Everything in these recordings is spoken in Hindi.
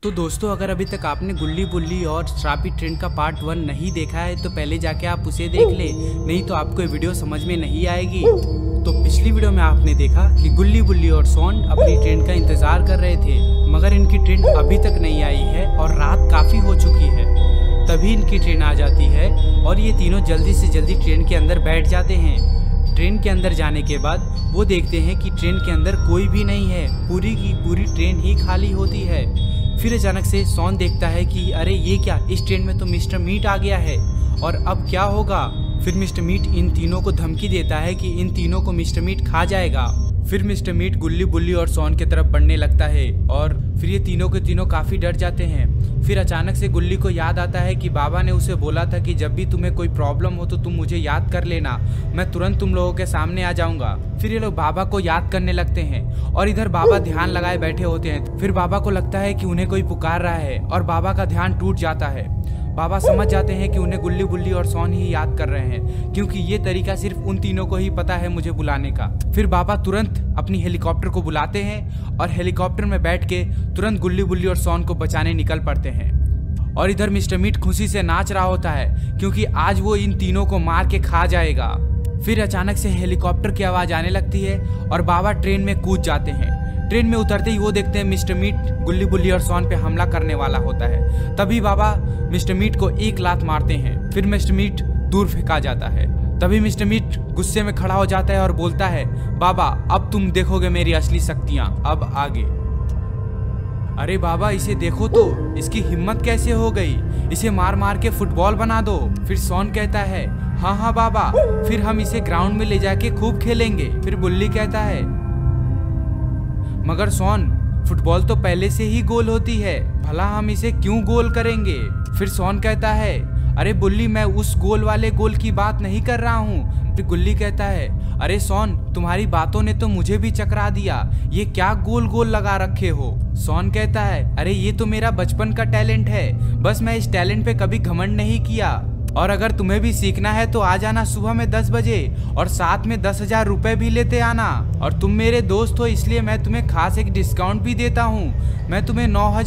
तो दोस्तों, अगर अभी तक आपने गुल्ली बुल्ली और श्रापी ट्रेन का पार्ट 1 नहीं देखा है तो पहले जाके आप उसे देख ले, नहीं तो आपको ये वीडियो समझ में नहीं आएगी। तो पिछली वीडियो में आपने देखा कि गुल्ली बुल्ली और सोन अपनी ट्रेन का इंतजार कर रहे थे, मगर इनकी ट्रेन अभी तक नहीं आई है और रात काफी हो चुकी है। तभी इनकी ट्रेन आ जाती है और ये तीनों जल्दी से जल्दी ट्रेन के अंदर बैठ जाते हैं। ट्रेन के अंदर जाने के बाद वो देखते हैं कि ट्रेन के अंदर कोई भी नहीं है, पूरी की पूरी ट्रेन ही खाली होती है। फिर अचानक से सोन देखता है कि अरे ये क्या, इस ट्रेन में तो मिस्टर मीट आ गया है और अब क्या होगा। फिर मिस्टर मीट इन तीनों को धमकी देता है कि इन तीनों को मिस्टर मीट खा जाएगा। फिर मिस्टर मीट गुल्ली बुल्ली और सोन की तरफ बढ़ने लगता है और फिर ये तीनों के तीनों काफी डर जाते हैं। फिर अचानक से गुल्ली को याद आता है कि बाबा ने उसे बोला था कि जब भी तुम्हें कोई प्रॉब्लम हो तो तुम मुझे याद कर लेना, मैं तुरंत तुम लोगों के सामने आ जाऊंगा। फिर ये लोग बाबा को याद करने लगते हैं और इधर बाबा ध्यान लगाए बैठे होते हैं। फिर बाबा को लगता है कि उन्हें कोई पुकार रहा है और बाबा का ध्यान टूट जाता है। बाबा समझ जाते हैं कि उन्हें गुल्ली बुल्ली और सोन ही याद कर रहे हैं, क्योंकि ये तरीका सिर्फ उन तीनों को ही पता है मुझे बुलाने का। फिर बाबा तुरंत अपनी हेलीकॉप्टर को बुलाते हैं और हेलीकॉप्टर में बैठ के तुरंत गुल्ली बुल्ली और सोन को बचाने निकल पड़ते हैं। और इधर मिस्टर मीट खुशी से नाच रहा होता है, क्योंकि आज वो इन तीनों को मार के खा जाएगा। फिर अचानक से हेलीकॉप्टर की आवाज आने लगती है और बाबा ट्रेन में कूद जाते हैं। ट्रेन में उतरते ही वो देखते हैं मिस्टर मीट गुल्ली बुल्ली और सोन पे हमला करने वाला होता है। तभी बाबा मिस्टर मीट को एक लात मारते हैं। फिर मिस्टर मीट दूर फेंका जाता है। तभी मिस्टर मीट गुस्से में खड़ा हो जाता है और बोलता है, बाबा अब तुम देखोगे मेरी असली शक्तियां, अब आगे। अरे बाबा इसे देखो तो, इसकी हिम्मत कैसे हो गई, इसे मार मार के फुटबॉल बना दो। फिर सोन कहता है, हाँ हाँ बाबा, फिर हम इसे ग्राउंड में ले जाके खूब खेलेंगे। फिर बुल्ली कहता है, मगर सोन फुटबॉल तो पहले से ही गोल होती है, भला हम इसे क्यों गोल करेंगे। फिर सोन कहता है, अरे बुल्ली मैं उस गोल वाले गोल की बात नहीं कर रहा हूँ। फिर गुल्ली कहता है, अरे सोन तुम्हारी बातों ने तो मुझे भी चकरा दिया, ये क्या गोल गोल लगा रखे हो। सोन कहता है, अरे ये तो मेरा बचपन का टैलेंट है, बस मैं इस टैलेंट पे कभी घमंड नहीं किया। और अगर तुम्हें भी सीखना है तो आ जाना सुबह में 10 बजे और साथ में 10,000 रुपए भी लेते आना। और तुम मेरे दोस्त हो इसलिए मैं तुम्हें खास एक डिस्काउंट भी देता हूँ, मैं तुम्हें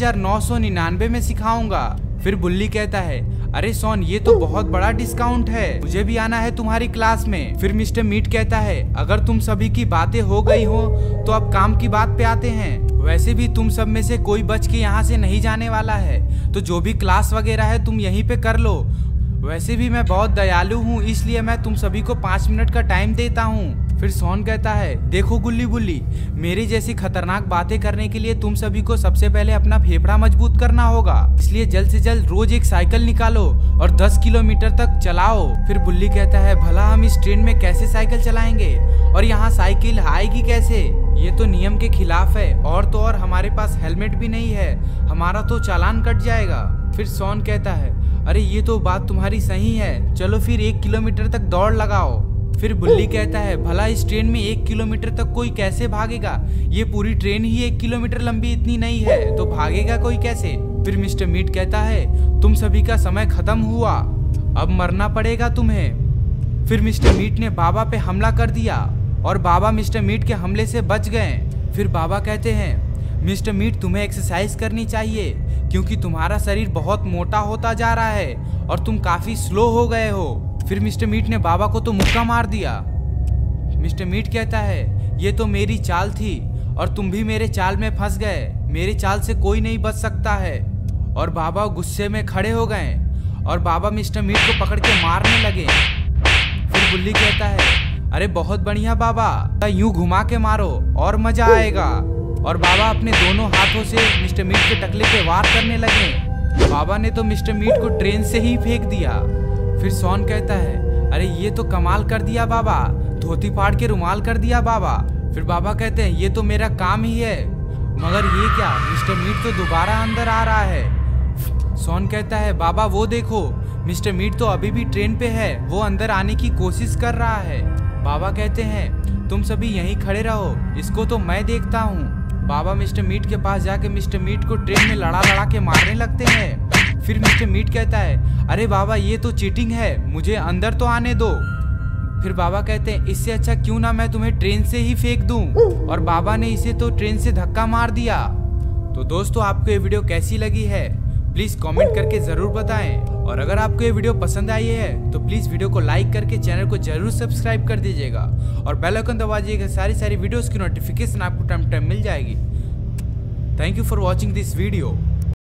9,999 में सिखाऊंगा। फिर बुल्ली कहता है, अरे सोन ये तो बहुत बड़ा डिस्काउंट है, मुझे भी आना है तुम्हारी क्लास में। फिर मिस्टर मीट कहता है, अगर तुम सभी की बातें हो गई हो तो अब काम की बात पे आते हैं। वैसे भी तुम सब में से कोई बच के यहाँ से नहीं जाने वाला है, तो जो भी क्लास वगैरह है तुम यहीं पे कर लो। वैसे भी मैं बहुत दयालु हूँ, इसलिए मैं तुम सभी को 5 मिनट का टाइम देता हूँ। फिर सोन कहता है, देखो गुल्ली बुल्ली, मेरी जैसी खतरनाक बातें करने के लिए तुम सभी को सबसे पहले अपना फेफड़ा मजबूत करना होगा, इसलिए जल्द से जल्द रोज एक साइकिल निकालो और 10 किलोमीटर तक चलाओ। फिर बुल्ली कहता है, भला हम इस ट्रेन में कैसे साइकिल चलाएंगे और यहाँ साइकिल आएगी कैसे, ये तो नियम के खिलाफ है, और तो और हमारे पास हेलमेट भी नहीं है, हमारा तो चालान कट जाएगा। फिर सोन कहता है, अरे ये तो बात तुम्हारी सही है, चलो फिर 1 किलोमीटर तक दौड़ लगाओ। फिर बुल्ली कहता है, भला इस ट्रेन में 1 किलोमीटर तक कोई कैसे भागेगा, ये पूरी ट्रेन ही 1 किलोमीटर लंबी इतनी नहीं है, तो भागेगा कोई कैसे। फिर मिस्टर मीट कहता है, तुम सभी का समय खत्म हुआ, अब मरना पड़ेगा तुम्हें। फिर मिस्टर मीट ने बाबा पे हमला कर दिया और बाबा मिस्टर मीट के हमले से बच गए। फिर बाबा कहते हैं, मिस्टर मीट तुम्हें एक्सरसाइज करनी चाहिए, क्योंकि तुम्हारा शरीर बहुत मोटा होता जा रहा है और तुम काफी स्लो हो गए हो। फिर मिस्टर मीट ने बाबा को तो मुक्का मार दिया। मिस्टर मीट कहता है, ये तो मेरी चाल थी और तुम भी मेरे चाल में फंस गए, मेरे चाल से कोई नहीं बच सकता है। और बाबा गुस्से में खड़े हो गए और बाबा मिस्टर मीट को पकड़ के मारने लगे। फिर बुल्ली कहता है, अरे बहुत बढ़िया बाबा, यूं घुमा के मारो और मजा आएगा। और बाबा अपने दोनों हाथों से मिस्टर मीट के टकले पे वार करने लगे। बाबा ने तो मिस्टर मीट को ट्रेन से ही फेंक दिया। फिर सोन कहता है, अरे ये तो कमाल कर दिया बाबा, धोती फाड़ के रुमाल कर दिया बाबा। फिर बाबा कहते हैं, ये तो मेरा काम ही है, मगर ये क्या, मिस्टर मीट तो दोबारा अंदर आ रहा है। सोन कहता है, बाबा वो देखो, मिस्टर मीट तो अभी भी ट्रेन पे है, वो अंदर आने की कोशिश कर रहा है। बाबा कहते हैं, तुम सभी यहीं खड़े रहो, इसको तो मैं देखता हूँ। बाबा मिस्टर मीट के पास जाके मिस्टर मीट को ट्रेन में लड़ा लड़ा के मारने लगते हैं। फिर मिस्टर मीट कहता है, अरे बाबा ये तो चीटिंग है, मुझे अंदर तो आने दो। फिर बाबा कहते हैं, इससे अच्छा क्यों ना मैं तुम्हें ट्रेन से ही फेंक दूं। और बाबा ने इसे तो ट्रेन से धक्का मार दिया। तो दोस्तों आपको ये वीडियो कैसी लगी है प्लीज कमेंट करके जरूर बताएं, और अगर आपको ये वीडियो पसंद आई है तो प्लीज वीडियो को लाइक करके चैनल को जरूर सब्सक्राइब कर दीजिएगा और बेल आइकन दबा दीजिएगा, सारी वीडियोस की नोटिफिकेशन आपको टाइम मिल जाएगी। Thank you for watching this video.